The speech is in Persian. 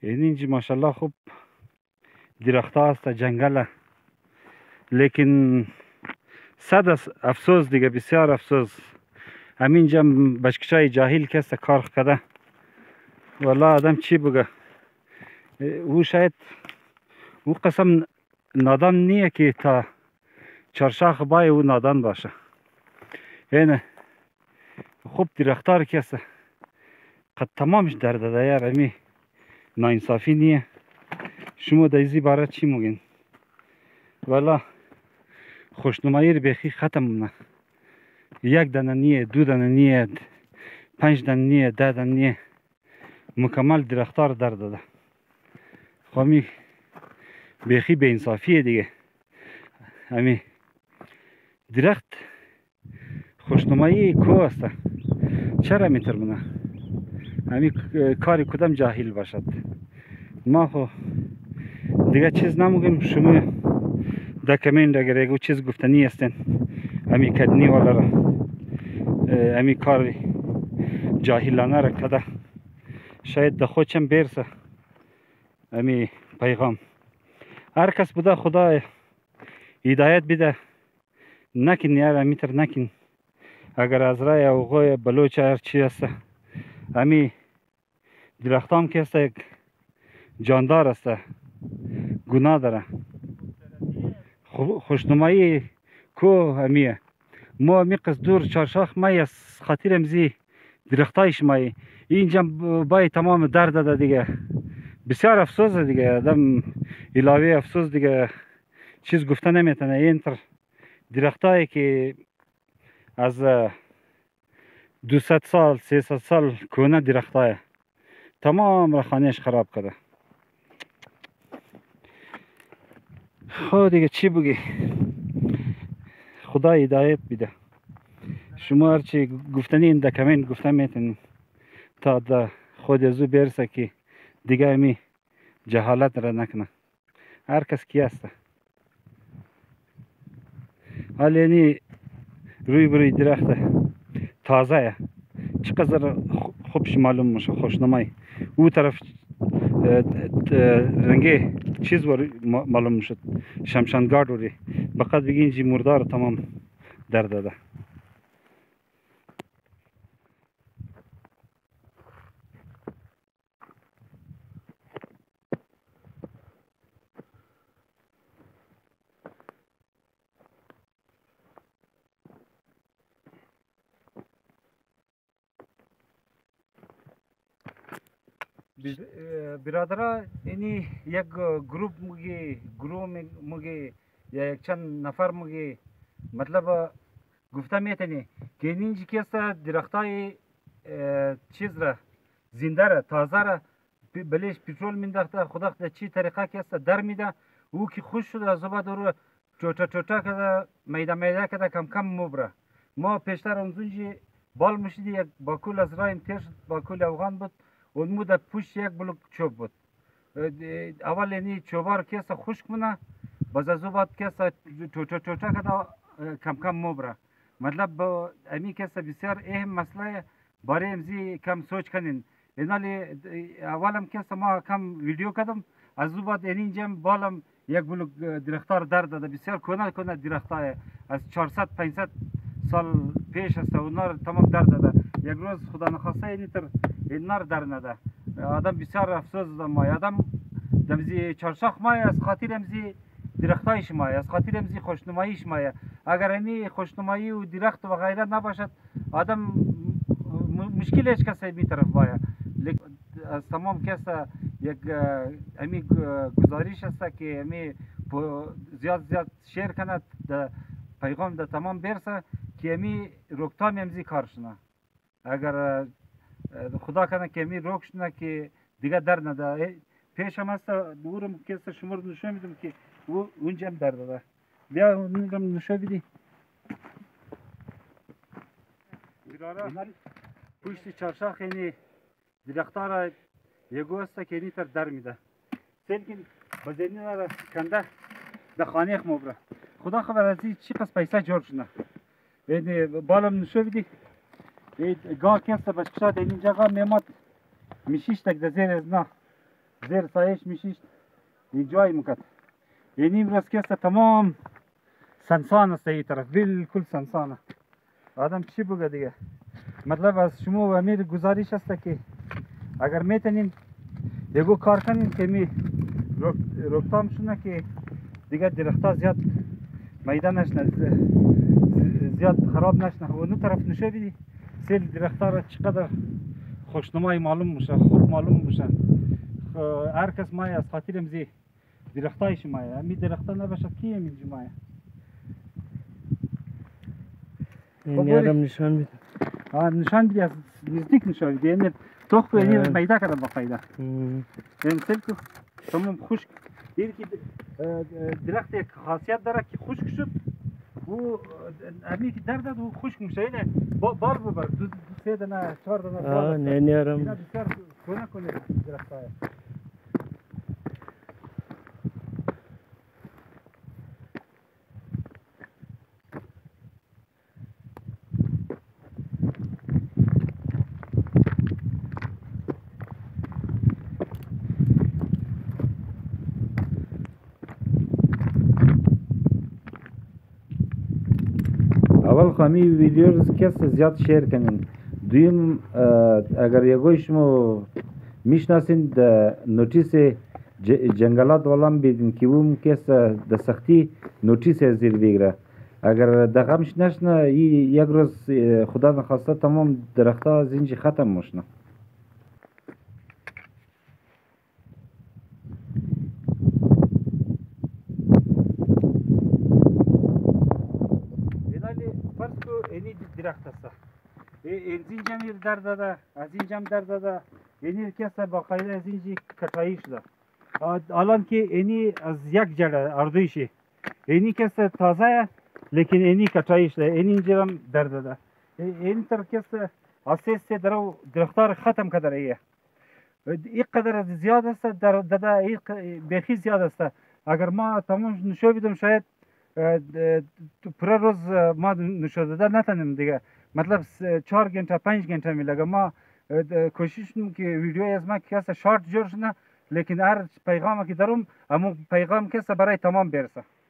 اینجا ماشاءالله خوب درخت هست جنگل، لیکن صد افسوس دیگه، بسیار افسوس همینجا بچکشای جاهل کس کار کرده. والله آدم چی بگه، او شاید او قسم نادان نیه که تا چارشاخ بای او نادان باشه. اینه خوب درختار کس قد تمامش درد ده یار، امی ناانصافی نیه. شما دیزی باره چی میگین؟ والله خوشنمایی بیخی ختم نه. یک دانه نیه، دو دانه نیه، 5 دانه نیه، 10 دانه نیه، مکمل درختار درد ده. خوامی بیخی به انصافیه دیگه. امی درخت خوشنمایی کو است، چرا میترمونه؟ امی کاری کدام جاهل باشد. ما خو دیگه چیز نمیگیم. شما در کامنت اگر یک چیز گفتنی هستین امی کدنی والا را، امی کار جاهلانه را کده، شاید در خودشم برسه امی پیغام. هر کس بوده خدا هدایت بده، نکن یار امیتر نکن. اگر از رای اوغوی بلوچ هر چی هست، امی درختام که هست یک جاندار است، گناه داره. خوشنمایی کو امیه. ما امی قصد دور چارشاخ مای از خاطر امزی درختایش مای اینجا بای تمام درد ده دیگه. بسیار افسوس دیگه، آدم علاوه افسوس دیگه چیز گفته نمیتونه. اینتر درختایی که از 200 سال 300 سال کونه درختای تمام را خانهش خراب کرده. خب دیگه چی بگی؟ خدا هدایت بده. شما هرچی گفتنی این در کامنت گفته میتونین تا در خود ازو برسه که دیگه امی جهالت را نکنه. هر کس کی هست حالا یعنی روی بروی درخت تازه چقدر خوبش معلوم میشه، خوشنمایی. او طرف رنگه چیز معلوم میشد، شمشانگارد وری فقط بگی اینجی مردار تمام درد داده. برادرها اینی یک گروپ مگی یا یک چند نفر مگی مطلب گفته میتونی که اینجی که است درختای چیز را زنده را تازه را بلیش پترول مینداخته، خدا در چی طریقه که است در میده. او که خوش شده از بعد رو چوتا چوتا کده میده میده کده کم کم مبره. ما پیشتر اونجی بال مشیدی یک باکول از رایم تیر شد، باکول افغان بود. اون مو پوش یک بلوک چوب بود. اول اینی چوبار کیسه خشک مونه، باز از بعد کیسه چوچا چوچا کده کم کم مبره. مطلب امی کیسه بسیار اهم مسئله برای امزی کم سوچ کنین. اینالی اولم کیسه ما کم ویدیو کردم، از بعد اینجام بالم یک بلوک درختار درد داده. بسیار کنه درختای از 400 500 سال پیش است، اونا تمام درد داده. یک روز خدا نخواسته اینتر اینا رو در نده. آدم بسیار افسوس مای آدم دمزی چارشاخ مای از خاطر امزی درختایش مای، از خاطر امزی خوشنماییش مای. اگر امی خوشنمایی و درخت و غیره نباشد آدم مشکلش کسی بی طرف مای. از تمام کس یک امی گزارش است که امی زیاد شیر کند پیغام ده تمام برسه که امی روکتام امزی کارشنه. اگر خدا کنه که امی روکشنه که دیگه در نده. پیش هم هست دورم که شما رو نشون میدم که اونجا هم در داده. بیا اونجا هم نشون بیدی. پشت چارشاخ اینی درختها را یکو است که اینی تر در میده. سلکین بزنی را کنده در خانه اخ مبره. خدا خبر از این چی پس پیسه جور شنه. اینی بالم نشون بیدی. گاه که است بچکشاد اینجا گاه میماد میشیش تک در زیر از نه. زیر سایش میشیش یک جای مکت. یعنی امروز که است تمام سنسان است این طرف، بالکل سنسانه. آدم چی بگه دیگه؟ مطلب از شما و امیر گزارش است که اگر میتونین یکو کار کنین که می روکتام شونه که دیگه درختا زیاد میدان نشنه، زیاد خراب نشنه. و اون طرف نشه بیدی سیل درختا را چقدر خوشنمای معلوم میشه، خوب معلوم میشه. هر کس مایه از خاطر امزی درختایش مایه، امی درختا نباشد کی امی مایه. این یارم نشان بیده. نشان بیده، از نزدیک نشان بیده. یعنی توخ اینی میده کردم با فایده. یعنی سیل که تمام خشک. این که درخت یک خاصیت داره که خشک شد و امی که درد داد و خشک میشه. یعنی بار ببر دو سه دانه چهار دانه بار. نه یارم. اینا بسیار کنه درختای. اول خواهی ویدیو رو کس زیاد شیر کنین. دویم اگر یکوی شما میشناسین در نوتیس جنگلات ولام بیدین که اون کس در سختی نوتیس زیر بگیره. اگر دقمش نشنه یک روز خدا نخواسته تمام درختا از اینجا ختم میشنه. فرض کو اینی درخت است. این اینجا میر درد داده، از اینجا هم درد داده. اینی کسی باقاعده از اینجا کتایی شده. الان که اینی از یک جړه اردویشه. اینی کسی تازه لیکن اینی کتایی شده. اینی اینجا هم درد داده. این تر کسی اساس درو درختار ختم کرده ایه. این قدر زیاد است داده این بخی زیاد است. اگر ما تمام نشو بیدم شاید پر روز ما نشده نتونیم دیگه. مطلب 4 گنته 5 گنته میلگه. ما کوشش کنیم که ویدیو از ما کسی شارت جور شنه لیکن هر پیغامی که دارم همون پیغام کسی برای تمام برسه.